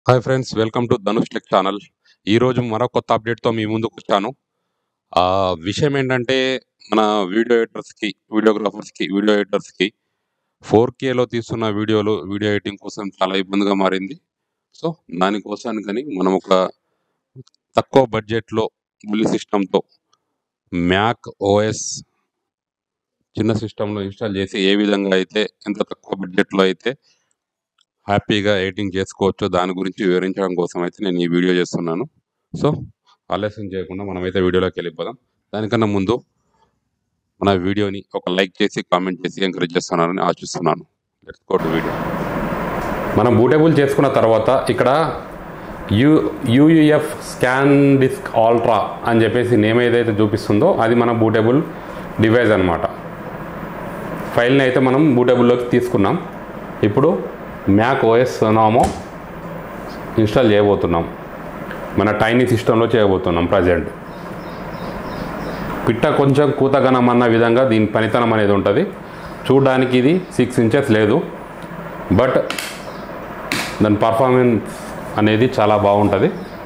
Hi friends, welcome to Dhanush tech channel. ఈరోజు మరో కొత్త అప్డేట్తో మీ ముందుకు వచ్చాను. ఆ విషయం ఏంటంటే, మన వీడియో ఎడిటర్స్కి వీడియోగ్రాఫర్స్కి వీడియో ఎడిటర్స్కి 4Kలో తీస్తున్న వీడియో ఎడిటింగ్ కోసం చాలా ఇబ్బందిగా మారింది. సో దానికోసానికని మనం ఒక తక్కువ బడ్జెట్లో బుల్లి సిస్టంతో మ్యాక్ ఓఎస్ చిన్న సిస్టంలో ఇన్స్టాల్ చేసి ఏ విధంగా అయితే ఎంత తక్కువ బడ్జెట్లో అయితే హ్యాపీగా ఎడిటింగ్ చేసుకోవచ్చు దాని గురించి వివరించడం కోసం అయితే నేను ఈ వీడియో చేస్తున్నాను. సో ఆలస్యం చేయకుండా మనమైతే వీడియోలోకి వెళ్ళిపోదాం. దానికన్నా ముందు మన వీడియోని ఒక లైక్ చేసి కామెంట్ చేసి ఎంకరేజ్ చేస్తున్నారని ఆశిస్తున్నాను. Let's go to video. మనం బూటబుల్ చేసుకున్న తర్వాత ఇక్కడ యూయుఎఫ్ స్కాన్ డిస్క్ ఆల్ట్రా అని చెప్పేసి నేమ్ ఏదైతే చూపిస్తుందో అది మన బూటబుల్ డివైస్ అనమాట. ఫైల్ని అయితే మనం బూటబుల్లోకి తీసుకున్నాం. ఇప్పుడు మ్యాక్ ఓఎస్ సోనామో ఇన్స్టాల్ చేయబోతున్నాం. మన టైనీ సిస్టంలో చేయబోతున్నాం. ప్రజెంట్ పిట్ట కొంచెం కూతగనం అన్న విధంగా దీని పనితనం అనేది ఉంటుంది. చూడడానికి ఇది 6 ఇంచెస్ లేదు, బట్ దాని పర్ఫార్మెన్స్ అనేది చాలా బాగుంటుంది.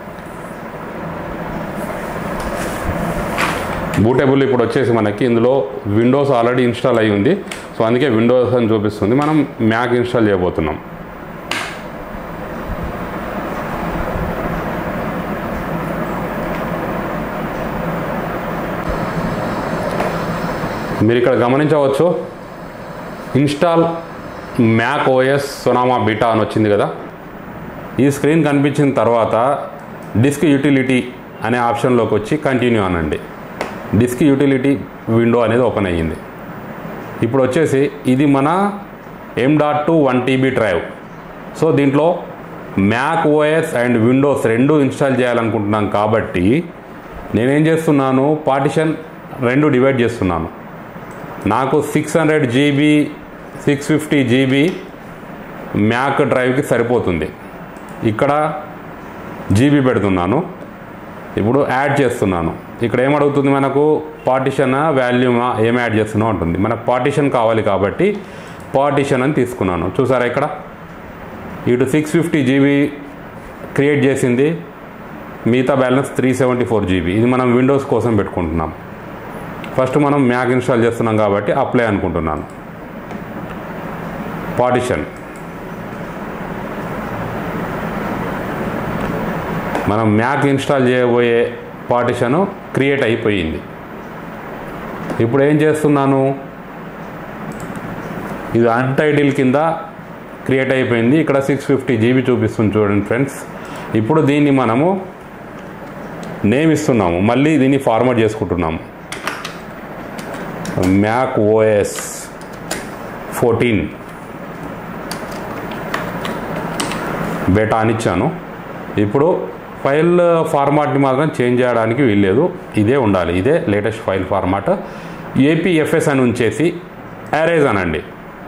బూటబుల్ ఇప్పుడు వచ్చేసి మనకి ఇందులో విండోస్ ఆల్రెడీ ఇన్స్టాల్ అయ్యి ఉంది. సో అందుకే విండోస్ అని చూపిస్తుంది. మనం మ్యాక్ ఇన్స్టాల్ చేయబోతున్నాం. మీరు ఇక్కడ గమనించవచ్చు, install Mac OS Sonoma beta అని వచ్చింది కదా. ఈ స్క్రీన్ కనిపించిన తర్వాత డిస్క్ యూటిలిటీ అనే ఆప్షన్లోకి వచ్చి కంటిన్యూ అనండి. డిస్క్ యూటిలిటీ విండో అనేది ఓపెన్ అయ్యింది. ఇప్పుడు వచ్చేసి ఇది మన M.2 1 TB డ్రైవ్. సో దీంట్లో మ్యాక్ ఓఎస్ అండ్ విండోస్ రెండు ఇన్స్టాల్ చేయాలనుకుంటున్నాను కాబట్టి నేనేం చేస్తున్నాను, పార్టిషన్ రెండు డివైడ్ చేస్తున్నాను. నాకు 600 GB 650 GB మ్యాక్ డ్రైవ్కి సరిపోతుంది. ఇక్కడ జీబీ పెడుతున్నాను. ఇప్పుడు యాడ్ చేస్తున్నాను. ఇక్కడ ఏమడుగుతుంది, మనకు పార్టిషన్ వాల్యూమా ఏం యాడ్ చేస్తున్నావు అంటుంది. మనకు పార్టిషన్ కావాలి కాబట్టి పార్టిషన్ అని తీసుకున్నాను. చూసారా, ఇక్కడ ఇటు 650 GB క్రియేట్ చేసింది, మిగతా బ్యాలెన్స్ 374 GB. ఇది మనం విండోస్ కోసం పెట్టుకుంటున్నాం. ఫస్ట్ మనం మ్యాక్ ఇన్స్టాల్ చేస్తున్నాం కాబట్టి అప్లై అనుకుంటున్నాను. పార్టిషన్ మనం మ్యాక్ ఇన్స్టాల్ చేయబోయే పార్టిషను క్రియేట్ అయిపోయింది. ఇప్పుడు ఏం చేస్తున్నాను, ఇది అన్టైటిల్ కింద క్రియేట్ అయిపోయింది. ఇక్కడ 650 GB చూపిస్తుంది చూడండి ఫ్రెండ్స్. ఇప్పుడు దీన్ని మనము నేమ్ ఇస్తున్నాము. మళ్ళీ దీన్ని ఫార్మాట్ చేసుకుంటున్నాము. మ్యాక్ ఓఎస్ 14 బేటా అని ఇచ్చాను. ఇప్పుడు ఫైల్ ఫార్మాట్ని మాత్రం చేంజ్ చేయడానికి వీల్లేదు, ఇదే ఉండాలి. ఇదే లేటెస్ట్ ఫైల్ ఫార్మాట్. APFS అని ఉంచేసి అరేజ్ అనండి.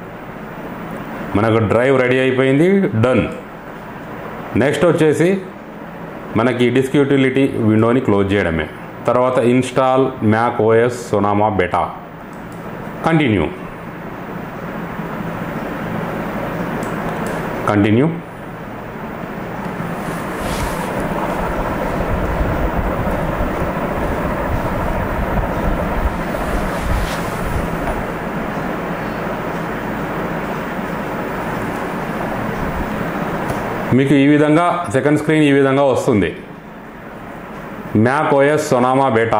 మనకు డ్రైవ్ రెడీ అయిపోయింది, డన్. నెక్స్ట్ వచ్చేసి మనకి డిస్క్ యూటిలిటీ విండోని క్లోజ్ చేయడమే. తర్వాత install Mac OS Sonoma beta, continue. మీకు ఈ విధంగా సెకండ్ స్క్రీన్ ఈ విధంగా వస్తుంది. Mac OS Sonoma beta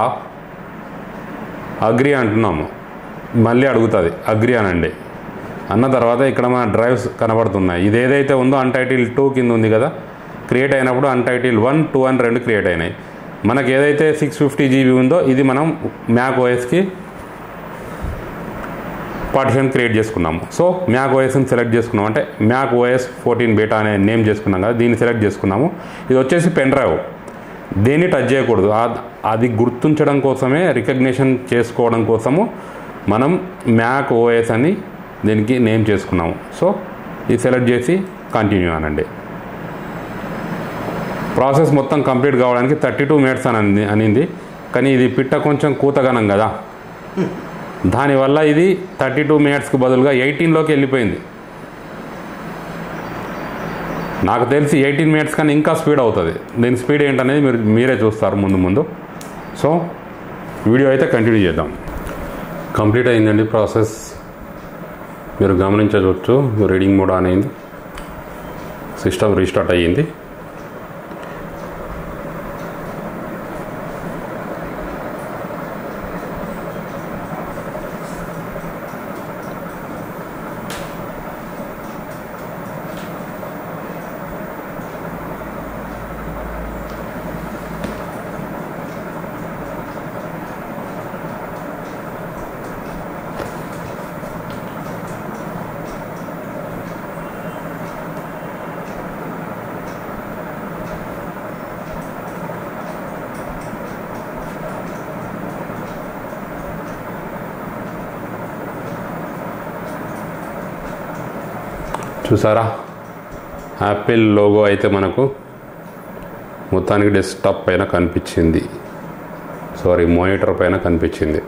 agree అంటున్నాము. మళ్ళీ అడుగుతుంది, అగ్రి అనండి. అన్న తర్వాత ఇక్కడ మన డ్రైవ్స్ కనబడుతున్నాయి. ఇది ఏదైతే ఉందో అన్టైటిల్ 2 కింద ఉంది కదా, క్రియేట్ అయినప్పుడు అన్టైటిల్ 1, 2 అని 2 క్రియేట్ అయినాయి. మనకి ఏదైతే 650 GB ఉందో ఇది మనం మ్యాక్ ఓఎస్కి పార్టిషన్ క్రియేట్ చేసుకున్నాము. సో మ్యాక్ ఓఎస్ని సెలెక్ట్ చేసుకున్నాం, అంటే మ్యాక్ ఓఎస్ 14 బేటా అనే నేమ్ చేసుకున్నాం కదా, దీన్ని సెలెక్ట్ చేసుకున్నాము. ఇది వచ్చేసి పెన్ డ్రైవ్, దేన్ని టచ్ చేయకూడదు. అది గుర్తుంచడం కోసమే, రికగ్నిషన్ చేసుకోవడం కోసము మనం మ్యాక్ ఓఎస్ అని దీనికి నేమ్ చేసుకున్నాము. సో ఇది సెలెక్ట్ చేసి కంటిన్యూ అనండి. ప్రాసెస్ మొత్తం కంప్లీట్ కావడానికి 32 మినిట్స్ అనింది. కానీ ఇది పిట్ట కొంచెం కూతగనం కదా, దానివల్ల ఇది 32 మినిట్స్కి బదులుగా 18లోకి వెళ్ళిపోయింది. నాకు తెలిసి 18 మినిట్స్ కానీ ఇంకా స్పీడ్ అవుతుంది. దీని స్పీడ్ ఏంటనేది మీరే చూస్తారు ముందు. సో వీడియో అయితే కంటిన్యూ చేద్దాం. కంప్లీట్ అయిందండి ప్రాసెస్. మీరు గమనించవచ్చు, రీడింగ్ మోడ్ ఆన్ అయింది, సిస్టమ్ రీస్టార్ట్ అయ్యింది. చూసారా, యాపిల్ లోగో అయితే మనకు మొత్తానికి డెస్క్టాప్ పైన కనిపించింది, మానిటర్ పైన కనిపించింది.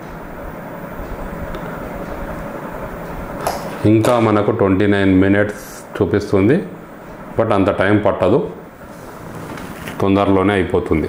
ఇంకా మనకు 29 మినిట్స్ చూపిస్తుంది, బట్ అంత టైం పట్టదు, తొందరలోనే అయిపోతుంది.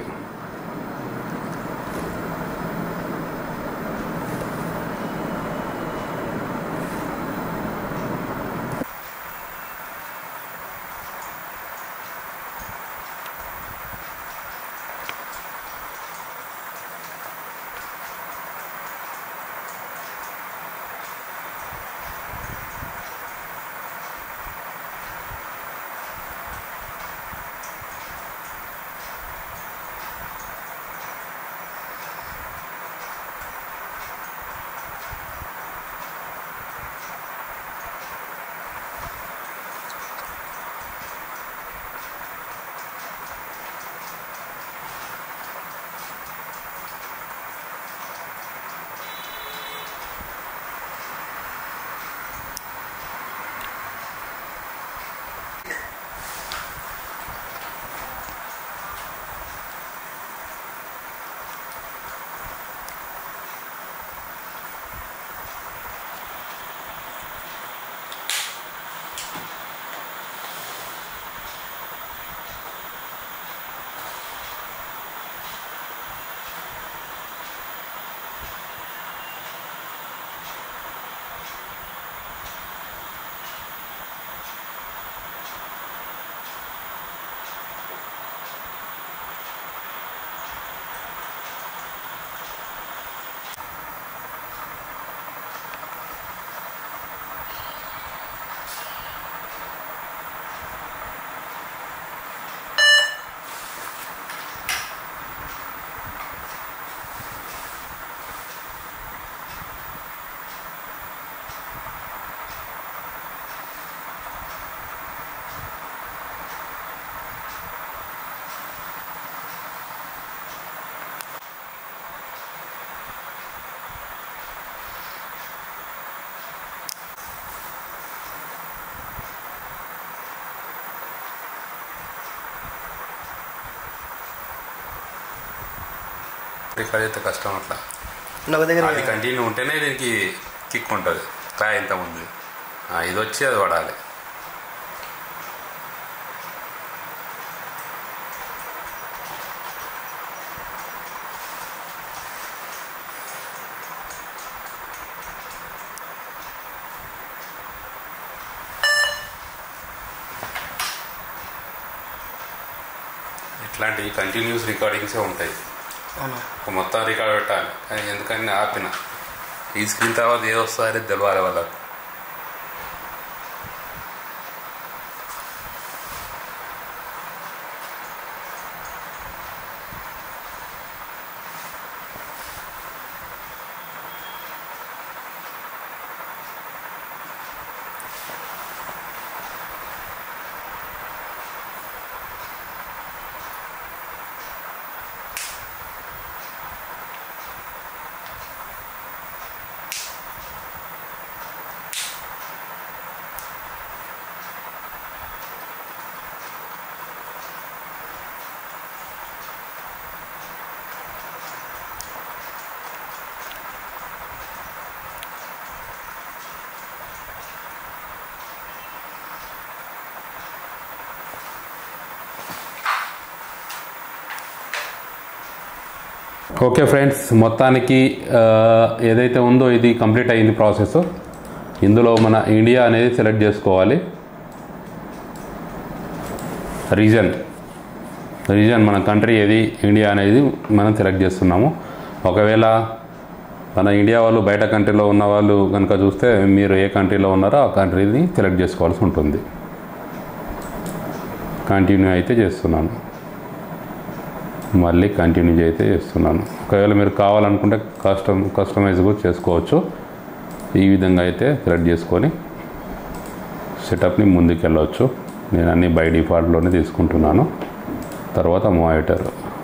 రికార్డ్ అయితే కష్టం, అట్లా అది కంటిన్యూ ఉంటేనే దీనికి కిక్ ఉంటుంది. కాయ ఎంత ఉంది, ఇది వచ్చి అది పడాలి. ఇట్లాంటి కంటిన్యూస్ రికార్డింగ్సే ఉంటాయి. మొత్తం రికార్డ్ పెట్టాలి, కానీ ఎందుకని ఆపిన ఈ స్క్రీన్ తర్వాత ఏది వస్తుందో అనేది తెలవాలి వాళ్ళకు. ఓకే ఫ్రెండ్స్, మొత్తానికి ఏదైతే ఉందో ఇది కంప్లీట్ అయింది ప్రాసెస్. ఇందులో మన ఇండియా అనేది సెలెక్ట్ చేసుకోవాలి. రీజన్ మన కంట్రీ ఏది, ఇండియా అనేది మనం సెలెక్ట్ చేస్తున్నాము. ఒకవేళ మన ఇండియా వాళ్ళు బయట కంట్రీలో ఉన్న వాళ్ళు కనుక చూస్తే మీరు ఏ కంట్రీలో ఉన్నారో ఆ కంట్రీని సెలెక్ట్ చేసుకోవాల్సి ఉంటుంది. కంటిన్యూ అయితే చేస్తున్నాను, మళ్ళీ కంటిన్యూ అయితే చేస్తున్నాను. ఒకవేళ మీరు కావాలనుకుంటే కస్టమైజ్ కూడా చేసుకోవచ్చు. ఈ విధంగా అయితే సెలెక్ట్ చేసుకొని సెటప్ని ముందుకు వెళ్ళవచ్చు. నేను అన్నీ బై డిఫాల్ట్లోనే తీసుకుంటున్నాను. తర్వాత మానిటర్,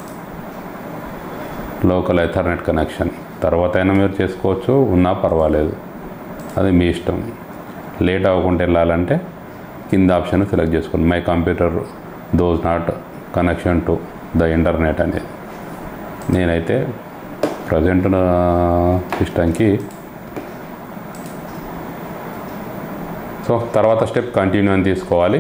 లోకల్ ఎథర్నెట్ కనెక్షన్ తర్వాత అయినా మీరు చేసుకోవచ్చు, ఉన్నా పర్వాలేదు, అది మీ ఇష్టం. లేట్ అవ్వకుండా వెళ్ళాలంటే కింద ఆప్షన్ సెలెక్ట్ చేసుకోండి. My computer does not connection to the internet అనేది. నేనైతే ప్రజెంట్ సిస్టమ్కి సో తర్వాత స్టెప్ కంటిన్యూ అని తీసుకోవాలి.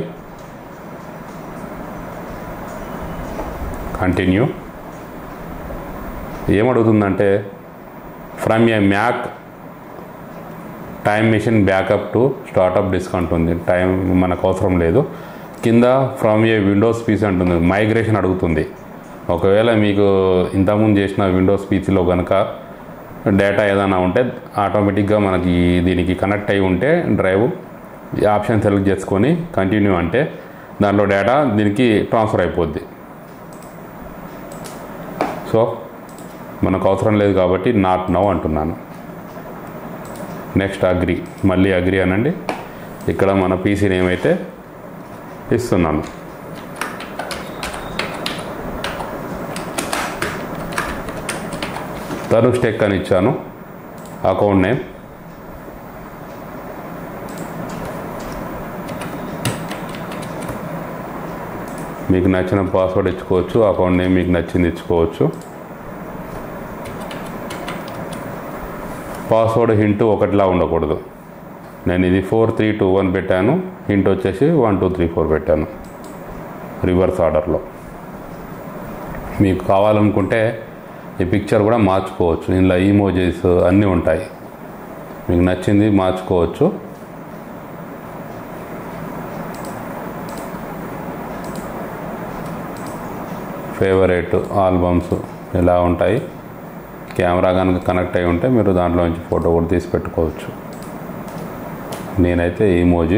కంటిన్యూ ఏమడుగుతుందంటే from a Mac Time Machine backup to startup disk అంటుంది. టైం మనకు అవసరం లేదు. కింద ఫ్రమ్ ఏ విండోస్ పీసీ అంటుంది, మైగ్రేషన్ అడుగుతుంది. ఒకవేళ మీకు ఇంతకుముందు చేసిన విండోస్ పీసీలో కనుక డేటా ఏదైనా ఉంటే ఆటోమేటిక్గా మనకి దీనికి కనెక్ట్ అయి ఉంటే డ్రైవ్ ఈ ఆప్షన్ సెలెక్ట్ చేసుకొని కంటిన్యూ అంటే దాంట్లో డేటా దీనికి ట్రాన్స్ఫర్ అయిపోద్ది. సో మనకు అవసరం లేదు కాబట్టి నాట్ నౌ అంటున్నాను. నెక్స్ట్ అగ్రీ, మళ్ళీ అగ్రీ అనండి. ఇక్కడ మన పీసీ నేమ్ అయితే ఇస్తున్నాను. తనుష్ టెక్ అని ఇచ్చాను అకౌంట్ నేమ్. మీకు నచ్చిన పాస్వర్డ్ ఇచ్చుకోవచ్చు, అకౌంట్ నేమ్ మీకు నచ్చింది ఇచ్చుకోవచ్చు. పాస్వర్డ్ హింట్ ఒకటిలా ఉండకూడదు. నేను ఇది 4321 పెట్టాను, హింట్ వచ్చేసి 1234 పెట్టాను రివర్స్ ఆర్డర్లో. మీకు కావాలనుకుంటే ఈ పిక్చర్ కూడా మార్చుకోవచ్చు. ఇందులో ఈమోజీస్ అన్నీ ఉంటాయి, మీకు నచ్చింది మార్చుకోవచ్చు. ఫేవరెట్ ఆల్బమ్స్ ఇలా ఉంటాయి. కెమెరా కనుక కనెక్ట్ అయి ఉంటే మీరు దాంట్లో నుంచి ఫోటో కూడా తీసి పెట్టుకోవచ్చు. నేనైతే ఈమోజీ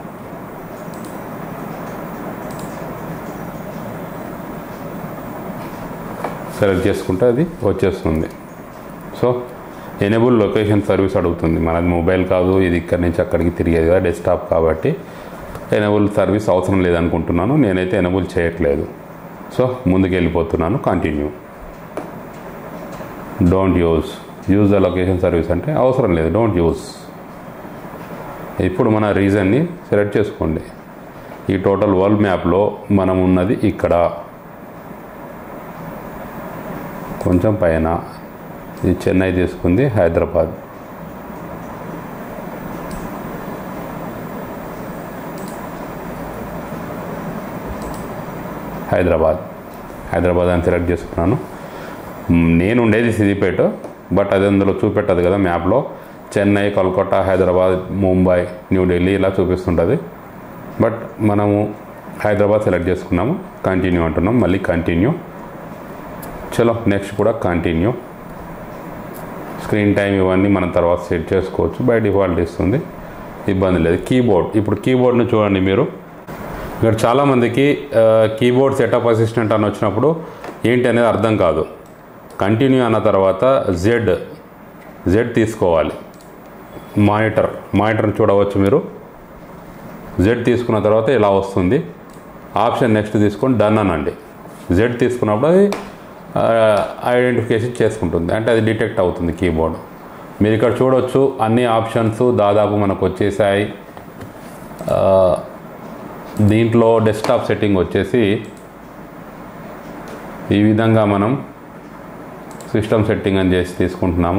సెలెక్ట్ చేసుకుంటే అది వచ్చేస్తుంది. సో ఎనేబుల్ లొకేషన్ సర్వీస్ అడుగుతుంది. మనది మొబైల్ కాదు, ఇది ఇక్కడి నుంచి అక్కడికి తిరిగేది కదా, డెస్క్టాప్ కాబట్టి ఎనేబుల్ సర్వీస్ అవసరం లేదనుకుంటున్నాను. నేనైతే ఎనేబుల్ చేయట్లేదు. సో ముందుకు వెళ్ళిపోతున్నాను. Continue. Don't use the location service అంటే అవసరం లేదు, డోంట్ యూజ్. ఇప్పుడు మన రీజన్ని సెలెక్ట్ చేసుకోండి. ఈ టోటల్ వరల్డ్ మ్యాప్లో మనం ఉన్నది ఇక్కడ కొంచెం పైన. ఇది చెన్నై తీసుకుంది, హైదరాబాద్. హైదరాబాద్ అని సెలెక్ట్ చేసుకున్నాను. నేను ఉండేది సిద్దిపేట, బట్ అది అందులో చూపెట్టదు కదా మ్యాప్లో. చెన్నై, కోల్కతా, హైదరాబాద్, ముంబై, న్యూఢిల్లీ ఇలా చూపిస్తుంటుంది. బట్ మనము హైదరాబాద్ సెలెక్ట్ చేసుకున్నాము. కంటిన్యూ అంటున్నాం, మళ్ళీ కంటిన్యూ. చలో నెక్స్ట్ కూడా కంటిన్యూ. స్క్రీన్ టైం ఇవన్నీ మనం తర్వాత సెట్ చేసుకోవచ్చు, బై డిఫాల్ట్ ఇస్తుంది, ఇబ్బంది లేదు. కీబోర్డ్, ఇప్పుడు కీబోర్డ్ను చూడండి మీరు. ఇక్కడ చాలామందికి కీబోర్డ్ సెటప్ అసిస్టెంట్ అని వచ్చినప్పుడు ఏంటి అనేది అర్థం కాదు. కంటిన్యూ అన్న తర్వాత జెడ్ తీసుకోవాలి. మానిటర్ని చూడవచ్చు మీరు. జెడ్ తీసుకున్న తర్వాత ఇలా వస్తుంది. ఆప్షన్ నెక్స్ట్ తీసుకొని డన్ అనండి. జెడ్ తీసుకున్నప్పుడు అది ఐడెంటిఫికేషన్ చేసుకుంటుంది, అంటే అది డిటెక్ట్ అవుతుంది కీబోర్డ్. మీరు ఇక్కడ చూడవచ్చు అన్ని ఆప్షన్స్ దాదాపు మనకు వచ్చేసాయి. దీంట్లో డెస్క్టాప్ సెట్టింగ్ వచ్చేసి ఈ విధంగా మనం సిస్టమ్ సెట్టింగ్ అని చేసి తీసుకుంటున్నాము.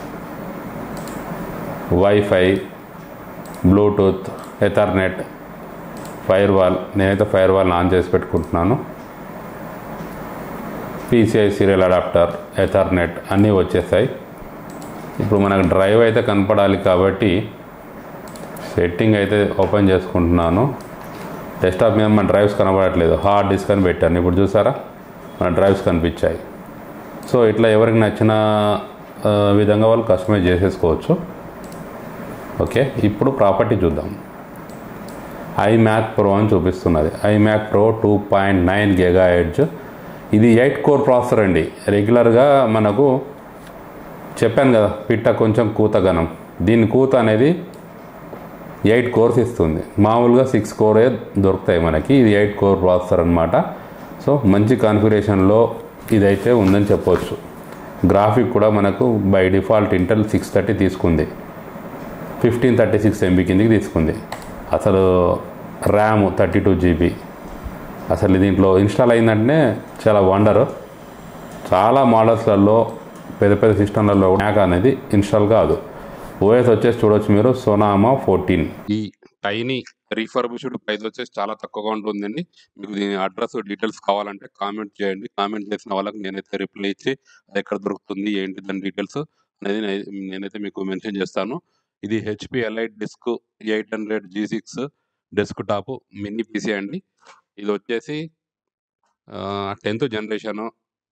WiFi, Bluetooth, Ethernet, firewall. నేనైతే ఫైర్వాల్ ఆన్ చేసి పెట్టుకుంటున్నాను. PCI సీరియల్ అడాప్టర్, ఎథర్నెట్ అన్నీ వచ్చేసాయి. ఇప్పుడు మనకు డ్రైవ్ అయితే కనపడాలి కాబట్టి సెట్టింగ్ అయితే ఓపెన్ చేసుకుంటున్నాను. డెస్క్టాప్ మీద మన డ్రైవ్స్ కనపడట్లేదు, హార్డ్ డిస్క్ అని పెట్టాను. ఇప్పుడు చూసారా మన డ్రైవ్స్ కనిపించాయి. సో ఇట్లా ఎవరికి నచ్చిన విధంగా వాళ్ళు కస్టమైజ్ చేసేసుకోవచ్చు. ఓకే, ఇప్పుడు ప్రాపర్టీ చూద్దాం. iMac Pro అని చూపిస్తున్నది. iMac Pro 2.9 GHz. ఇది 8 కోర్ ప్రాసెసర్ అండి. రెగ్యులర్గా మనకు చెప్పాను కదా పిట్ట కొంచెం కూత గనం, దీని కూత అనేది 8 కోర్స్ ఇస్తుంది. మామూలుగా 6 కోరే దొరుకుతాయి మనకి. ఇది 8 కోర్ ప్రాసెసర్ అనమాట. సో మంచి కాన్ఫిగరేషన్లో ఇదైతే ఉందని చెప్పవచ్చు. గ్రాఫిక్ కూడా మనకు బై డిఫాల్ట్ ఇంటెల్ 630 తీసుకుంది, 1536 MB కిందికి తీసుకుంది. అసలు ర్యామ్ 32 GB. అసలు దీంట్లో ఇన్స్టాల్ అయిందంటే చాలా వండర్. చాలా మోడల్స్లలో పెద్ద పెద్ద సిస్టంలలో మ్యాక్ అనేది ఇన్స్టాల్ కాదు. ఓఎస్ వచ్చేసి చూడవచ్చు మీరు, సోనామా 14. ఈ టైనీ రీఫర్బిష్డ్ ప్రైస్ వచ్చేసి చాలా తక్కువగా ఉంటుందండి. మీకు దీని అడ్రస్ డీటెయిల్స్ కావాలంటే కామెంట్ చేయండి. కామెంట్ చేసిన వాళ్ళకి నేనైతే రిప్లై ఇచ్చి అది ఎక్కడ దొరుకుతుంది ఏంటి దాని డీటెయిల్స్ అనేది నేనైతే మీకు మెన్షన్ చేస్తాను. ఇది HP Elite disk 800 G6 desktop mini PC అండి. ఇది వచ్చేసి 10th generation,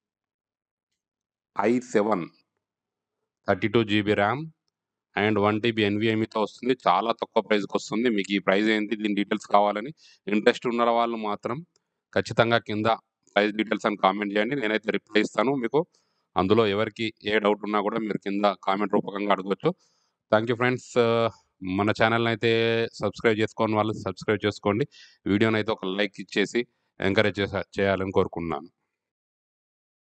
i7 32 GB RAM and 1 TB NVMeతో వస్తుంది. చాలా తక్కువ ప్రైస్కి వస్తుంది. మీకు ఈ ప్రైస్ ఏంటి దీని డీటెయిల్స్ కావాలని ఇంట్రెస్ట్ ఉన్న వాళ్ళు మాత్రం ఖచ్చితంగా కింద ప్రైస్ డీటెయిల్స్ అని కామెంట్ చేయండి. నేనైతే రిప్లై ఇస్తాను మీకు. అందులో ఎవరికి ఏ డౌట్ ఉన్నా కూడా మీరు కింద కామెంట్ రూపకంగా అడగవచ్చు. Thank you friends. మన ఛానల్ని అయితే సబ్స్క్రైబ్ చేసుకోని వాళ్ళు సబ్స్క్రైబ్ చేసుకోండి. వీడియోని అయితే ఒక లైక్ ఇచ్చేసి ఎంకరేజ్ చేయాలని కోరుకుంటున్నాను.